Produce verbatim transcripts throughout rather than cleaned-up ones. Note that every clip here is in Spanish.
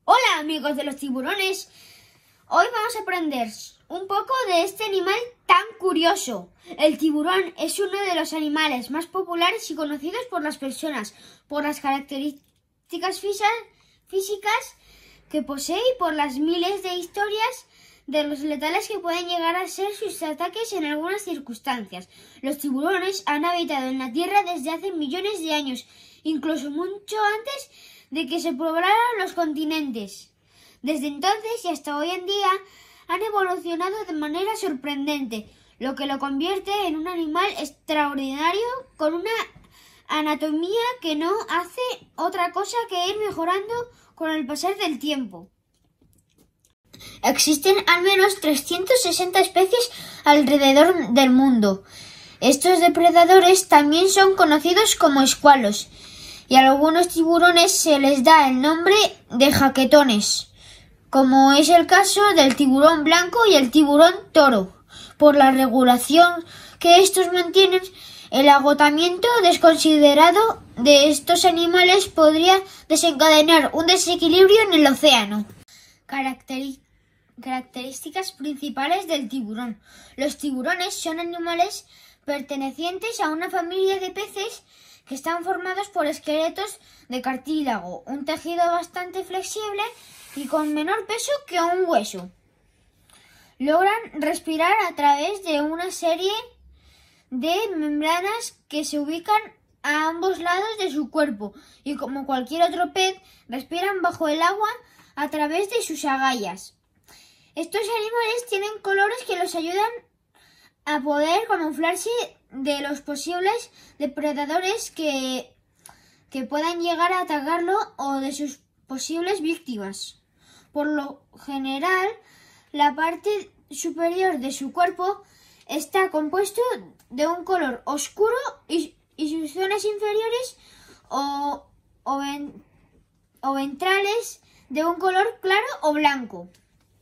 Hola amigos de los tiburones, hoy vamos a aprender un poco de este animal tan curioso. El tiburón es uno de los animales más populares y conocidos por las personas, por las características físicas que posee y por las miles de historias de los letales que pueden llegar a ser sus ataques en algunas circunstancias. Los tiburones han habitado en la Tierra desde hace millones de años, incluso mucho antes de que se poblaran los continentes. Desde entonces y hasta hoy en día han evolucionado de manera sorprendente, lo que lo convierte en un animal extraordinario con una anatomía que no hace otra cosa que ir mejorando con el pasar del tiempo. Existen al menos trescientas sesenta especies alrededor del mundo. Estos depredadores también son conocidos como escualos, y a algunos tiburones se les da el nombre de jaquetones, como es el caso del tiburón blanco y el tiburón toro. Por la regulación que estos mantienen, el agotamiento desconsiderado de estos animales podría desencadenar un desequilibrio en el océano. Caracteri- características principales del tiburón. Los tiburones son animales pertenecientes a una familia de peces que están formados por esqueletos de cartílago, un tejido bastante flexible y con menor peso que un hueso. Logran respirar a través de una serie de membranas que se ubican a ambos lados de su cuerpo y, como cualquier otro pez, respiran bajo el agua a través de sus agallas. Estos animales tienen colores que los ayudan a poder camuflarse de los posibles depredadores que, que puedan llegar a atacarlo o de sus posibles víctimas. Por lo general, la parte superior de su cuerpo está compuesto de un color oscuro y, y sus zonas inferiores o, o, ven, o ventrales de un color claro o blanco.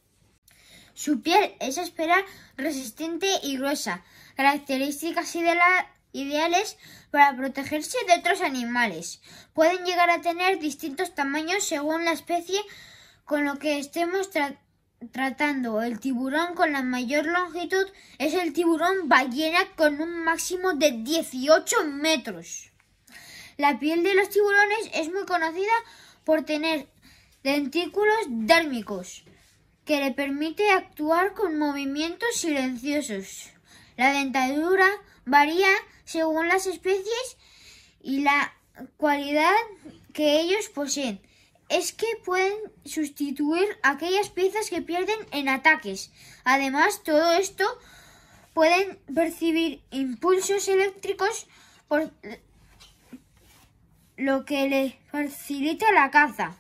Su piel es áspera, resistente y gruesa, características ideales para protegerse de otros animales. Pueden llegar a tener distintos tamaños según la especie con lo que estemos tra- tratando. El tiburón con la mayor longitud es el tiburón ballena, con un máximo de dieciocho metros. La piel de los tiburones es muy conocida por tener dentículos dérmicos, que le permite actuar con movimientos silenciosos. La dentadura varía según las especies y la cualidad que ellos poseen es que pueden sustituir aquellas piezas que pierden en ataques. Además, todo esto pueden percibir impulsos eléctricos, por lo que les facilita la caza.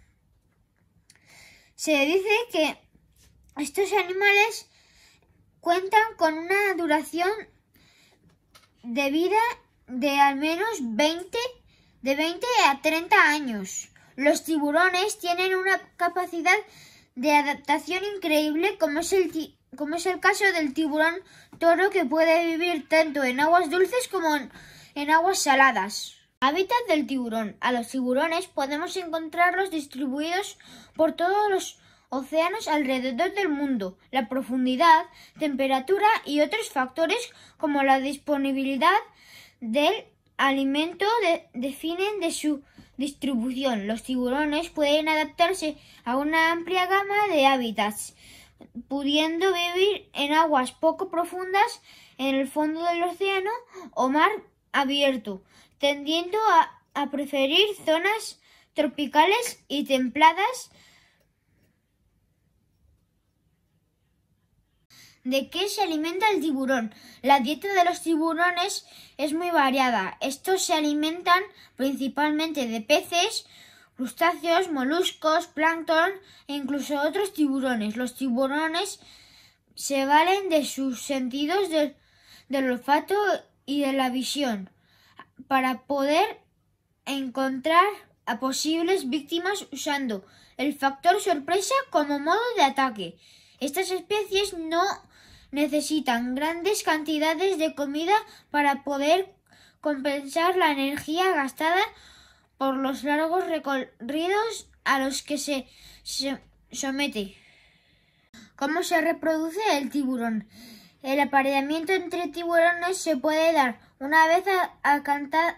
Se dice que estos animales cuentan con una duración de vida de al menos veinte, de veinte a treinta años. Los tiburones tienen una capacidad de adaptación increíble, como es el, como es el caso del tiburón toro, que puede vivir tanto en aguas dulces como en, en aguas saladas. Hábitat del tiburón. A los tiburones podemos encontrarlos distribuidos por todos los océanos alrededor del mundo. La profundidad, temperatura y otros factores como la disponibilidad del alimento de, definen de su distribución. Los tiburones pueden adaptarse a una amplia gama de hábitats, pudiendo vivir en aguas poco profundas, en el fondo del océano o mar abierto, tendiendo a, a preferir zonas tropicales y templadas. ¿De qué se alimenta el tiburón? La dieta de los tiburones es muy variada. Estos se alimentan principalmente de peces, crustáceos, moluscos, plancton e incluso otros tiburones. Los tiburones se valen de sus sentidos de, del olfato y de la visión para poder encontrar a posibles víctimas usando el factor sorpresa como modo de ataque. Estas especies no necesitan grandes cantidades de comida para poder compensar la energía gastada por los largos recorridos a los que se, se somete. ¿Cómo se reproduce el tiburón? El apareamiento entre tiburones se puede dar una vez alcanzada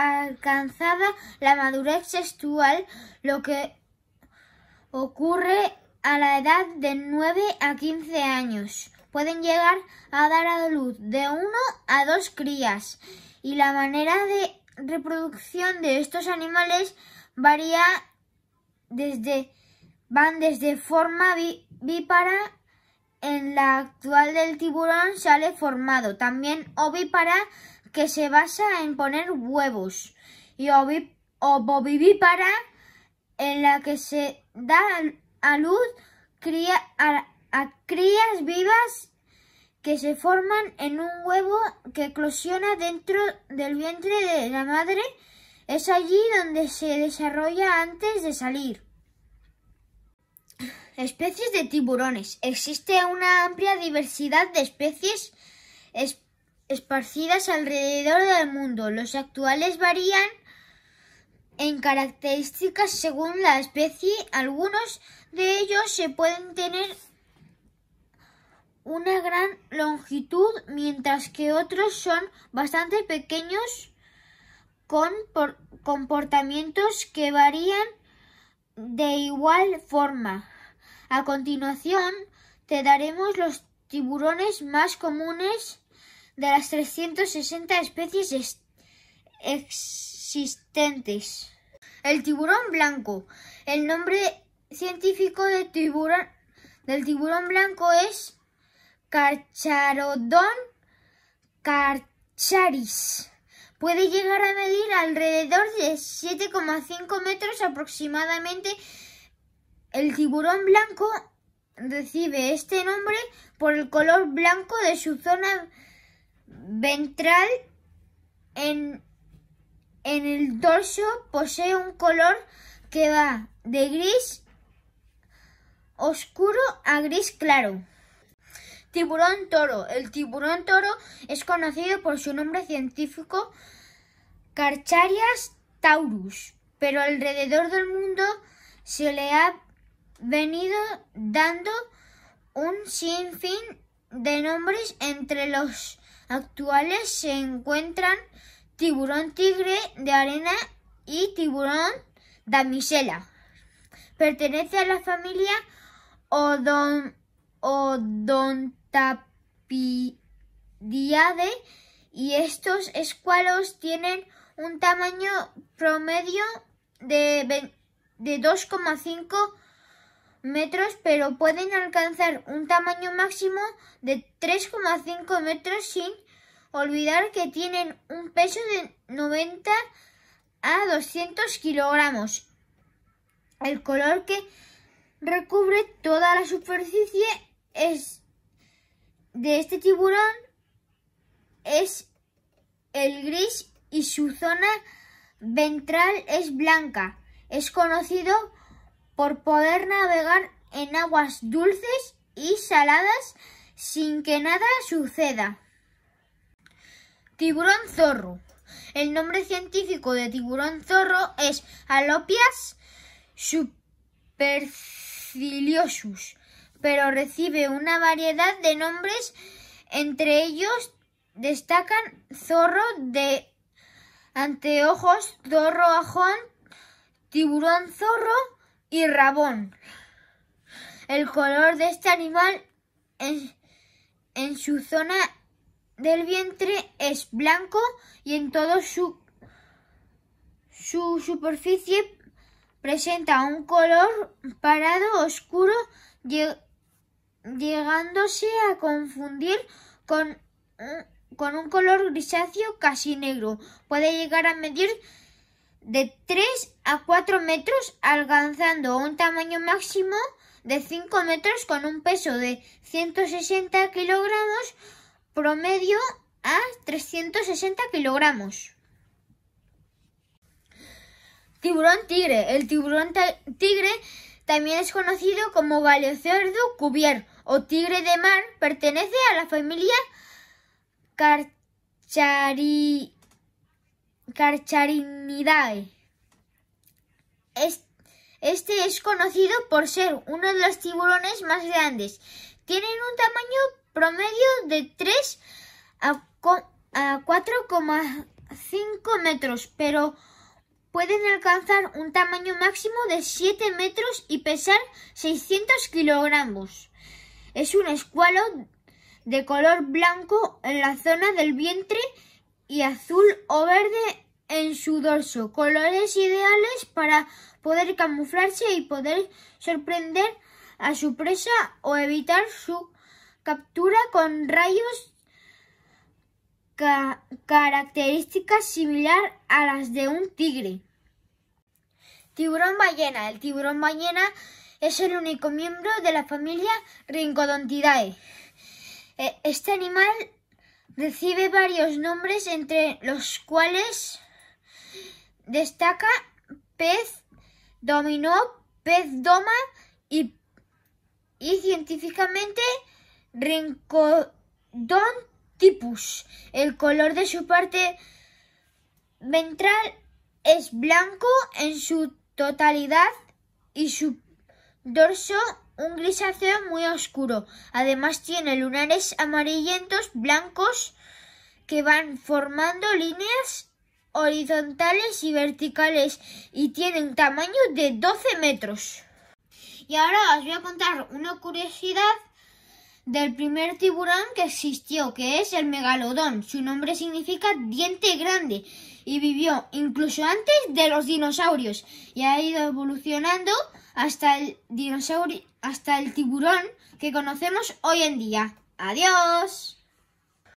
la madurez sexual, lo que ocurre a la edad de nueve a quince años. Pueden llegar a dar a luz de uno a dos crías, y la manera de reproducción de estos animales varía desde van desde forma vípara. En la actual del tiburón sale formado, también ovípara, que se basa en poner huevos, y ovovivípara, en la que se da a luz cría, a, a crías vivas que se forman en un huevo que eclosiona dentro del vientre de la madre. Es allí donde se desarrolla antes de salir. Especies de tiburones. Existe una amplia diversidad de especies es, esparcidas alrededor del mundo. Los actuales varían en características según la especie. Algunos de ellos se pueden tener una gran longitud, mientras que otros son bastante pequeños, con por, comportamientos que varían de igual forma. A continuación, te daremos los tiburones más comunes de las trescientas sesenta especies existentes. El tiburón blanco. El nombre científico de tiburón, del tiburón blanco es Carcharodon carcharis. Puede llegar a medir alrededor de siete coma cinco metros aproximadamente. El tiburón blanco recibe este nombre por el color blanco de su zona ventral. En, en el dorso posee un color que va de gris oscuro a gris claro. Tiburón toro. El tiburón toro es conocido por su nombre científico Carcharias taurus, pero alrededor del mundo se le ha venido dando un sinfín de nombres. Entre los actuales se encuentran tiburón tigre de arena y tiburón damisela. Pertenece a la familia Odon, Odontapididae, y estos escualos tienen un tamaño promedio de, de dos coma cinco metros, pero pueden alcanzar un tamaño máximo de tres coma cinco metros, sin olvidar que tienen un peso de noventa a doscientos kilogramos. El color que recubre toda la superficie es de este tiburón es el gris, y su zona ventral es blanca. Es conocido por poder navegar en aguas dulces y saladas sin que nada suceda. Tiburón zorro. El nombre científico de tiburón zorro es Alopias superciliosus, pero recibe una variedad de nombres. Entre ellos destacan zorro de anteojos, zorro ajón, tiburón zorro y rabón. El color de este animal en, en su zona del vientre es blanco, y en toda su, su superficie presenta un color parado oscuro, llegándose a confundir con, con un color grisáceo casi negro. Puede llegar a medir de tres a cuatro metros, alcanzando un tamaño máximo de cinco metros, con un peso de ciento sesenta kilogramos promedio a trescientos sesenta kilogramos. Tiburón tigre. El tiburón tigre también es conocido como galeocerdo cuvier o tigre de mar. Pertenece a la familia Carchari, Carcharinidae. Es, Este es conocido por ser uno de los tiburones más grandes. Tienen un tamaño promedio de tres a cuatro coma cinco metros, pero pueden alcanzar un tamaño máximo de siete metros y pesar seiscientos kilogramos. Es un escualo de color blanco en la zona del vientre y azul o verde en su dorso, colores ideales para poder camuflarse y poder sorprender a su presa o evitar su captura con rayos, ca características similar a las de un tigre. Tiburón ballena. El tiburón ballena es el único miembro de la familia Rhincodontidae. Este animal recibe varios nombres, entre los cuales destaca pez dominó, pez doma y, y científicamente Rhincodontipus. El color de su parte ventral es blanco en su totalidad y su dorso un grisáceo muy oscuro. Además tiene lunares amarillentos blancos que van formando líneas horizontales y verticales y tiene un tamaño de doce metros. Y ahora os voy a contar una curiosidad del primer tiburón que existió, que es el megalodón. Su nombre significa diente grande y vivió incluso antes de los dinosaurios y ha ido evolucionando hasta el dinosaurio, hasta el tiburón que conocemos hoy en día. ¡Adiós!